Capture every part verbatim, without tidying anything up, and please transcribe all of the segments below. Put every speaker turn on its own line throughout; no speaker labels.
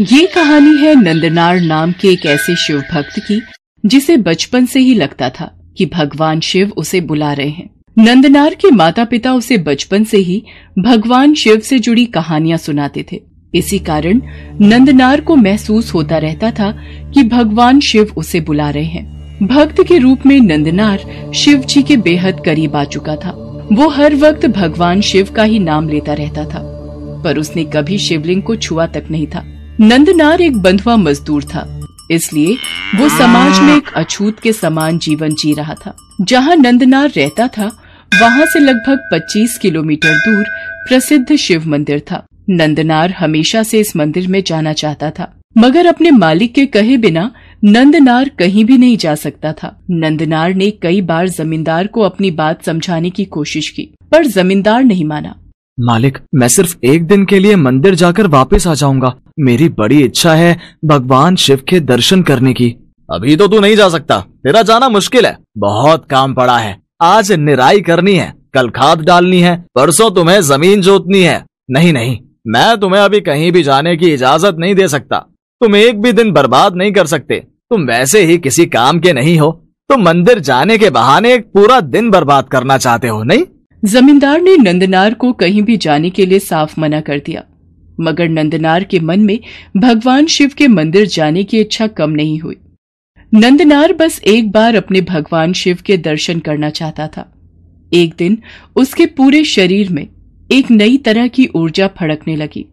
ये कहानी है नंदनार नाम के एक ऐसे शिव भक्त की जिसे बचपन से ही लगता था कि भगवान शिव उसे बुला रहे हैं। नंदनार के माता पिता उसे बचपन से ही भगवान शिव से जुड़ी कहानियां सुनाते थे। इसी कारण नंदनार को महसूस होता रहता था कि भगवान शिव उसे बुला रहे हैं। भक्त के रूप में नंदनार शिव जी के बेहद करीब आ चुका था। वो हर वक्त भगवान शिव का ही नाम लेता रहता था, पर उसने कभी शिवलिंग को छुआ तक नहीं था। नंदनार एक बंधुआ मजदूर था, इसलिए वो समाज में एक अछूत के समान जीवन जी रहा था। जहाँ नंदनार रहता था वहाँ से लगभग पच्चीस किलोमीटर दूर प्रसिद्ध शिव मंदिर था। नंदनार हमेशा से इस मंदिर में जाना चाहता था, मगर अपने मालिक के कहे बिना नंदनार कहीं भी नहीं जा सकता था। नंदनार ने कई बार जमींदार को अपनी बात समझाने की कोशिश की, पर जमींदार नहीं माना।
मालिक, मैं सिर्फ एक दिन के लिए मंदिर जाकर वापस आ जाऊंगा। मेरी बड़ी इच्छा है भगवान शिव के दर्शन करने की।
अभी तो तू नहीं जा सकता, तेरा जाना मुश्किल है। बहुत काम पड़ा है। आज निराई करनी है, कल खाद डालनी है, परसों तुम्हें जमीन जोतनी है। नहीं नहीं, मैं तुम्हें अभी कहीं भी जाने की इजाजत नहीं दे सकता। तुम एक भी दिन बर्बाद नहीं कर सकते। तुम वैसे ही किसी काम के नहीं हो, तुम मंदिर जाने के बहाने एक पूरा दिन बर्बाद करना चाहते हो, नहीं?
जमींदार ने नंदनार को कहीं भी जाने के लिए साफ मना कर दिया, मगर नंदनार के मन में भगवान शिव के मंदिर जाने की इच्छा कम नहीं हुई। नंदनार बस एक बार अपने भगवान शिव के दर्शन करना चाहता था। एक दिन उसके पूरे शरीर में एक नई तरह की ऊर्जा फड़कने लगी।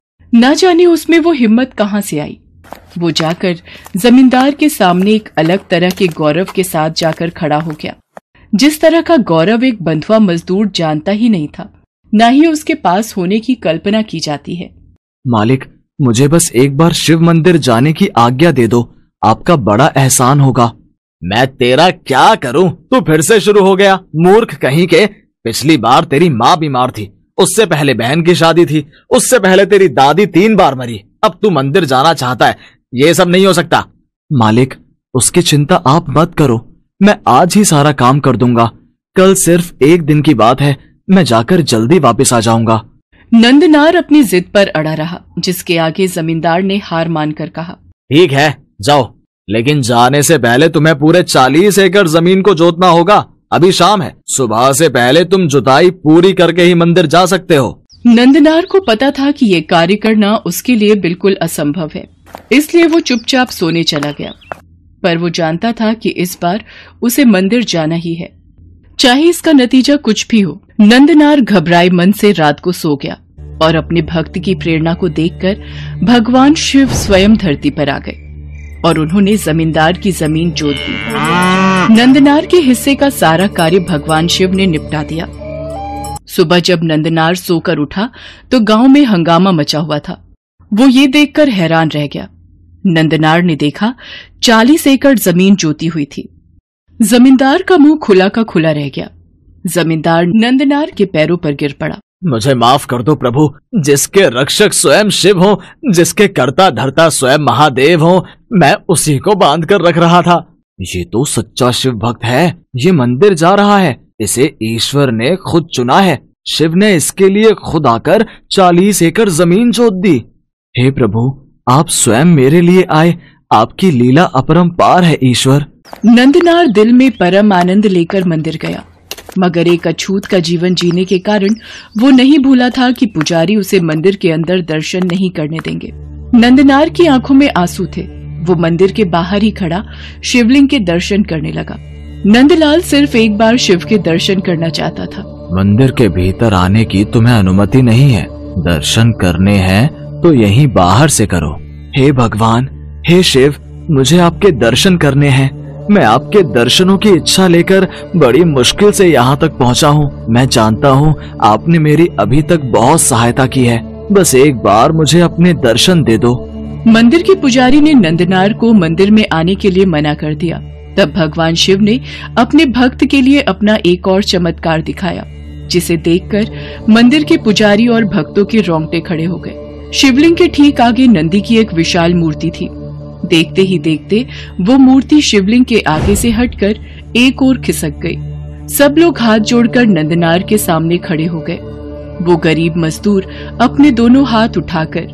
न जाने उसमें वो हिम्मत कहाँ से आई। वो जाकर जमींदार के सामने एक अलग तरह के गौरव के साथ जाकर खड़ा हो गया, जिस तरह का गौरव एक बंधुआ मजदूर जानता ही नहीं था, न ही उसके पास होने की कल्पना की जाती है।
मालिक, मुझे बस एक बार शिव मंदिर जाने की आज्ञा दे दो, आपका बड़ा एहसान होगा।
मैं तेरा क्या करूं? तू फिर से शुरू हो गया, मूर्ख कहीं के। पिछली बार तेरी माँ बीमार थी, उससे पहले बहन की शादी थी, उससे पहले तेरी दादी तीन बार मरी। अब तू मंदिर जाना चाहता है, ये सब नहीं हो सकता।
मालिक, उसकी चिंता आप मत करो, मैं आज ही सारा काम कर दूंगा। कल सिर्फ एक दिन की बात है, मैं जाकर जल्दी वापस आ जाऊंगा।
नंदनार अपनी जिद पर अड़ा रहा, जिसके आगे जमींदार ने हार मानकर कहा,
ठीक है, जाओ, लेकिन जाने से पहले तुम्हें पूरे चालीस एकड़ जमीन को जोतना होगा। अभी शाम है, सुबह से पहले तुम जुताई पूरी करके ही मंदिर जा सकते हो।
नंदनार को पता था कि ये कार्य करना उसके लिए बिल्कुल असंभव है, इसलिए वो चुपचाप सोने चला गया। पर वो जानता था कि इस बार उसे मंदिर जाना ही है, चाहे इसका नतीजा कुछ भी हो। नंदनार घबराए मन से रात को सो गया और अपने भक्त की प्रेरणा को देखकर भगवान शिव स्वयं धरती पर आ गए और उन्होंने जमींदार की जमीन जोत दी। नंदनार के हिस्से का सारा कार्य भगवान शिव ने निपटा दिया। सुबह जब नंदनार सोकर उठा तो गांव में हंगामा मचा हुआ था। वो ये देखकर हैरान रह गया। नंदनार ने देखा चालीस एकड़ जमीन जोती हुई थी। जमींदार का मुंह खुला का खुला रह गया। जमींदार नंदनार के पैरों पर गिर पड़ा।
मुझे माफ कर दो प्रभु, जिसके रक्षक स्वयं शिव हो, जिसके कर्ता धर्ता स्वयं महादेव हो, मैं उसी को बांध कर रख रहा था।
ये तो सच्चा शिव भक्त है। ये मंदिर जा रहा है, इसे ईश्वर ने खुद चुना है। शिव ने इसके लिए खुद आकर चालीस एकड़ जमीन जोत दी। हे प्रभु, आप स्वयं मेरे लिए आए, आपकी लीला अपरंपार है ईश्वर।
नंदनार दिल में परम आनंद लेकर मंदिर गया, मगर एक अछूत का जीवन जीने के कारण वो नहीं भूला था कि पुजारी उसे मंदिर के अंदर दर्शन नहीं करने देंगे। नंदनार की आंखों में आंसू थे। वो मंदिर के बाहर ही खड़ा शिवलिंग के दर्शन करने लगा। नंदलाल सिर्फ एक बार शिव के दर्शन करना चाहता था।
मंदिर के भीतर आने की तुम्हें अनुमति नहीं है। दर्शन करने हैं तो यहीं बाहर से करो। हे भगवान, हे शिव, मुझे आपके दर्शन करने हैं। मैं आपके दर्शनों की इच्छा लेकर बड़ी मुश्किल से यहाँ तक पहुँचा हूँ। मैं जानता हूँ आपने मेरी अभी तक बहुत सहायता की है। बस एक बार मुझे अपने दर्शन दे दो।
मंदिर के पुजारी ने नंदनार को मंदिर में आने के लिए मना कर दिया। तब भगवान शिव ने अपने भक्त के लिए अपना एक और चमत्कार दिखाया, जिसे देखकर मंदिर के पुजारी और भक्तों के रोंगटे खड़े हो गए। शिवलिंग के ठीक आगे नंदी की एक विशाल मूर्ति थी। देखते ही देखते वो मूर्ति शिवलिंग के आगे से हटकर एक ओर खिसक गई। सब लोग हाथ जोड़कर नंदनार के सामने खड़े हो गए। वो गरीब मजदूर अपने दोनों हाथ उठाकर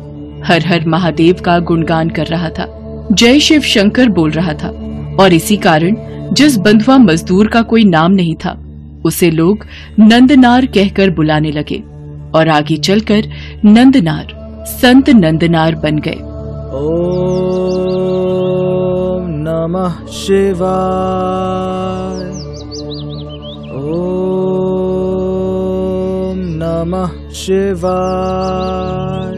हर हर महादेव का गुणगान कर रहा था, जय शिव शंकर बोल रहा था। और इसी कारण जिस बंधुआ मजदूर का कोई नाम नहीं था, उसे लोग नंदनार कहकर बुलाने लगे और आगे चलकर नंदनार संत नंदनार बन गए।
ओम नमः शिवाय, ओम नमः शिवाय।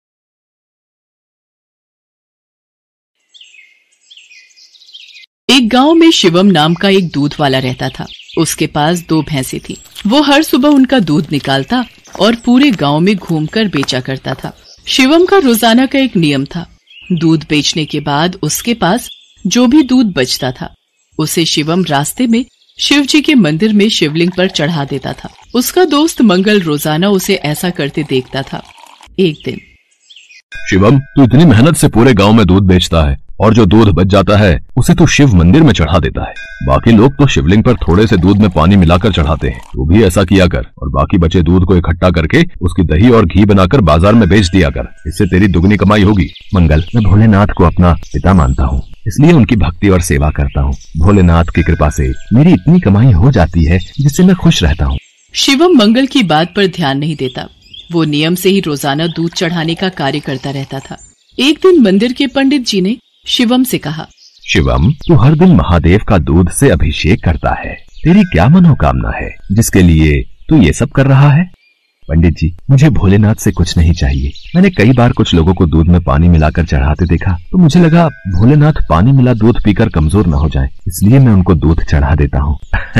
एक गांव में शिवम नाम का एक दूध वाला रहता था। उसके पास दो भैंसें थी। वो हर सुबह उनका दूध निकालता और पूरे गांव में घूमकर बेचा करता था। शिवम का रोजाना का एक नियम था, दूध बेचने के बाद उसके पास जो भी दूध बचता था उसे शिवम रास्ते में शिव जी के मंदिर में शिवलिंग पर चढ़ा देता था। उसका दोस्त मंगल रोजाना उसे ऐसा करते देखता था। एक दिन,
शिवम, तू इतनी मेहनत से पूरे गांव में दूध बेचता है और जो दूध बच जाता है उसे तू शिव मंदिर में चढ़ा देता है। बाकी लोग तो शिवलिंग पर थोड़े से दूध में पानी मिलाकर चढ़ाते हैं, तू भी ऐसा किया कर और बाकी बचे दूध को इकट्ठा करके उसकी दही और घी बनाकर बाजार में बेच दिया कर। इससे तेरी दुगनी कमाई होगी।
मंगल, मैं भोलेनाथ को अपना पिता मानता हूँ, इसलिए उनकी भक्ति और सेवा करता हूँ। भोलेनाथ की कृपा से मेरी इतनी कमाई हो जाती है जिससे मैं खुश रहता हूँ।
शिवम मंगल की बात पर ध्यान नहीं देता। वो नियम से ही रोजाना दूध चढ़ाने का कार्य करता रहता था। एक दिन मंदिर के पंडित जी ने शिवम से कहा,
शिवम, तू हर दिन महादेव का दूध से अभिषेक करता है, तेरी क्या मनोकामना है जिसके लिए तू ये सब कर रहा है? पंडित जी, मुझे भोलेनाथ से कुछ नहीं चाहिए। मैंने कई बार कुछ लोगों को दूध में पानी मिलाकर चढ़ाते देखा तो मुझे लगा भोलेनाथ पानी मिला दूध पीकर कमजोर न हो जाए, इसलिए मैं उनको दूध चढ़ा देता हूँ।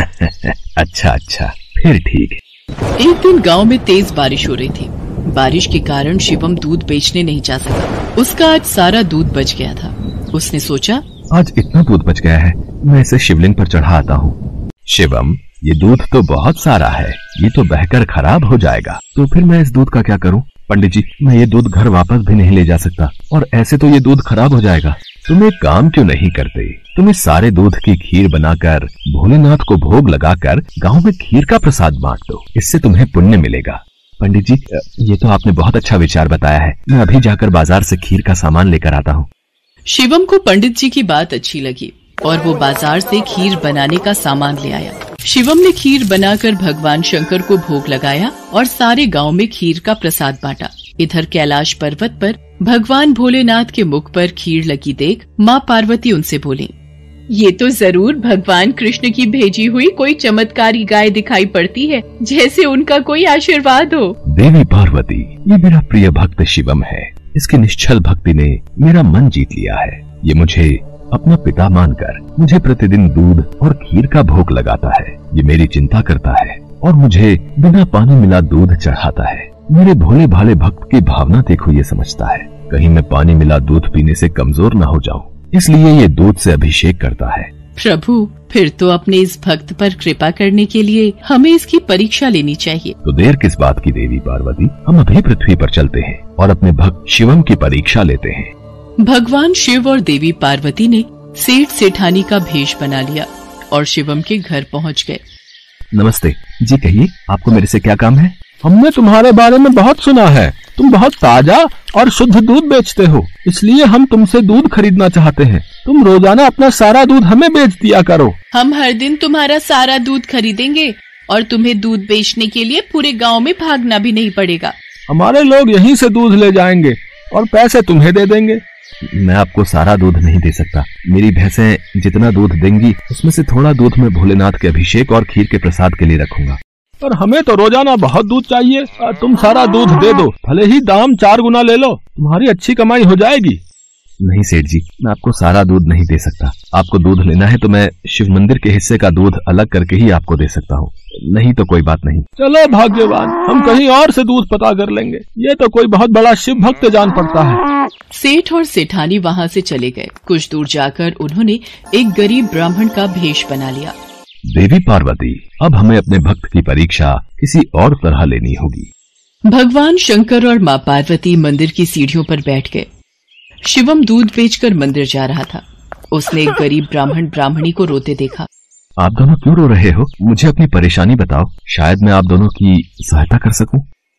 अच्छा अच्छा, फिर ठीक है।
एक दिन गांव में तेज बारिश हो रही थी। बारिश के कारण शिवम दूध बेचने नहीं जा सका। उसका आज सारा दूध बच गया था। उसने सोचा,
आज इतना दूध बच गया है, मैं इसे शिवलिंग पर चढ़ा आता हूँ। शिवम, ये दूध तो बहुत सारा है, ये तो बहकर खराब हो जाएगा, तो फिर मैं इस दूध का क्या करूँ? पंडित जी, मैं ये दूध घर वापस भी नहीं ले जा सकता और ऐसे तो ये दूध खराब हो जाएगा। तुम एक काम क्यों नहीं करते? तुम इस सारे दूध की खीर बनाकर भोलेनाथ को भोग लगाकर गांव में खीर का प्रसाद बांट दो, इससे तुम्हें पुण्य मिलेगा। पंडित जी, ये तो आपने बहुत अच्छा विचार बताया है। मैं अभी जाकर बाजार से खीर का सामान लेकर आता हूँ।
शिवम को पंडित जी की बात अच्छी लगी और वो बाजार से खीर बनाने का सामान ले आया। शिवम ने खीर बनाकर भगवान शंकर को भोग लगाया और सारे गांव में खीर का प्रसाद बांटा। इधर कैलाश पर्वत पर भगवान भोलेनाथ के मुख पर खीर लगी देख माँ पार्वती उनसे बोली, ये तो जरूर भगवान कृष्ण की भेजी हुई कोई चमत्कारी गाय दिखाई पड़ती है, जैसे उनका कोई आशीर्वाद हो।
देवी पार्वती, ये मेरा प्रिय भक्त शिवम है। इसकी निश्चल भक्ति ने मेरा मन जीत लिया है। ये मुझे अपना पिता मानकर मुझे प्रतिदिन दूध और खीर का भोग लगाता है। ये मेरी चिंता करता है और मुझे बिना पानी मिला दूध चढ़ाता है। मेरे भोले भाले भक्त की भावना देखो, ये समझता है कहीं मैं पानी मिला दूध पीने से कमजोर न हो जाऊं, इसलिए ये दूध से अभिषेक करता है।
प्रभु, फिर तो अपने इस भक्त पर कृपा करने के लिए हमें इसकी परीक्षा लेनी चाहिए।
तो देर किस बात की देवी पार्वती, हम अभी पृथ्वी पर चलते हैं और अपने भक्त शिवम की परीक्षा लेते हैं।
भगवान शिव और देवी पार्वती ने सेठ सेठानी का भेष बना लिया और शिवम के घर पहुंच गए।
नमस्ते जी, कहिए आपको मेरे से क्या काम है?
हमने तुम्हारे बारे में बहुत सुना है। तुम बहुत ताजा और शुद्ध दूध बेचते हो, इसलिए हम तुमसे दूध खरीदना चाहते हैं। तुम रोजाना अपना सारा दूध हमें बेच दिया करो।
हम हर दिन तुम्हारा सारा दूध खरीदेंगे और तुम्हें दूध बेचने के लिए पूरे गांव में भागना भी नहीं पड़ेगा।
हमारे लोग यहीं से दूध ले जाएंगे और पैसे तुम्हें दे देंगे।
मैं आपको सारा दूध नहीं दे सकता। मेरी भैंसें जितना दूध देंगी उसमें से थोड़ा दूध मैं भोलेनाथ के अभिषेक और खीर के प्रसाद के लिए रखूंगा।
पर हमें तो रोजाना बहुत दूध चाहिए। तुम सारा दूध दे दो, भले ही दाम चार गुना ले लो, तुम्हारी अच्छी कमाई हो जाएगी।
नहीं सेठ जी, मैं आपको सारा दूध नहीं दे सकता। आपको दूध लेना है तो मैं शिव मंदिर के हिस्से का दूध अलग करके ही आपको दे सकता हूँ, नहीं तो कोई बात नहीं।
चलो भाग्यवान, हम कहीं और से दूध पता कर लेंगे। ये तो कोई बहुत बड़ा शिव भक्त जान पड़ता है।
सेठ और सेठानी वहाँ से चले गए। कुछ दूर जाकर उन्होंने एक गरीब ब्राह्मण का भेष बना लिया।
देवी पार्वती, अब हमें अपने भक्त की परीक्षा किसी और तरह लेनी होगी।
भगवान शंकर और माँ पार्वती मंदिर की सीढ़ियों पर बैठ गए। शिवम दूध बेचकर मंदिर जा रहा था। उसने एक गरीब ब्राह्मण ब्राह्मणी को रोते देखा।
आप दोनों क्यों रो रहे हो? मुझे अपनी परेशानी बताओ, शायद मैं आप दोनों की सहायता कर सकूं।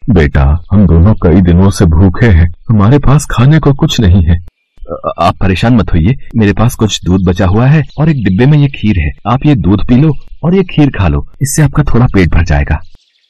बेटा, हम दोनों कई दिनों से भूखे हैं, हमारे पास खाने को कुछ नहीं है। आप परेशान मत होइए, मेरे पास कुछ दूध बचा हुआ है और एक डिब्बे में ये खीर है। आप ये दूध पी लो और ये खीर खा लो, इससे आपका थोड़ा पेट भर जाएगा।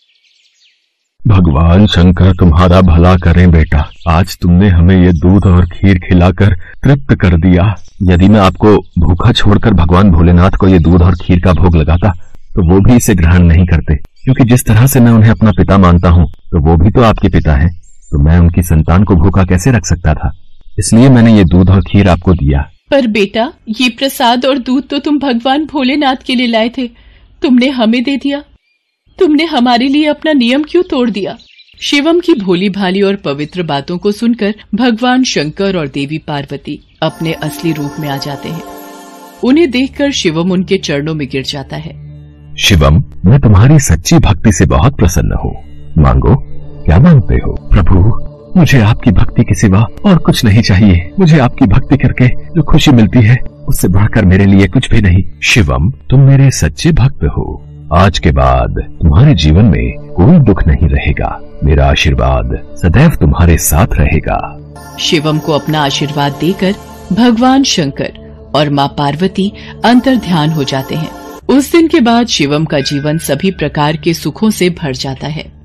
भगवान शंकर तुम्हारा भला करें बेटा, आज तुमने हमें ये दूध और खीर खिलाकर तृप्त कर दिया। यदि मैं आपको भूखा छोड़कर भगवान भोलेनाथ को ये दूध और खीर का भोग लगाता तो वो भी इसे ग्रहण नहीं करते, क्योंकि जिस तरह से मैं उन्हें अपना पिता मानता हूँ तो वो भी तो आपके पिता हैं। तो मैं उनकी संतान को भूखा कैसे रख सकता था, इसलिए मैंने ये दूध और खीर आपको दिया।
पर बेटा, ये प्रसाद और दूध तो तुम भगवान भोलेनाथ के लिए लाए थे, तुमने हमें दे दिया। तुमने हमारे लिए अपना नियम क्यों तोड़ दिया? शिवम की भोली भाली और पवित्र बातों को सुनकर भगवान शंकर और देवी पार्वती अपने असली रूप में आ जाते हैं। उन्हें देखकर शिवम उनके चरणों में गिर जाता है।
शिवम, मैं तुम्हारी सच्ची भक्ति से बहुत प्रसन्न हूँ। मांगो, क्या मांगते हो? प्रभु, मुझे आपकी भक्ति के सिवा और कुछ नहीं चाहिए। मुझे आपकी भक्ति करके जो खुशी मिलती है उससे बढ़कर मेरे लिए कुछ भी नहीं। शिवम, तुम मेरे सच्चे भक्त हो। आज के बाद तुम्हारे जीवन में कोई दुख नहीं रहेगा। मेरा आशीर्वाद सदैव तुम्हारे साथ रहेगा।
शिवम को अपना आशीर्वाद देकर भगवान शंकर और माँ पार्वती अंतर्ध्यान हो जाते हैं। उस दिन के बाद शिवम का जीवन सभी प्रकार के सुखों से भर जाता है।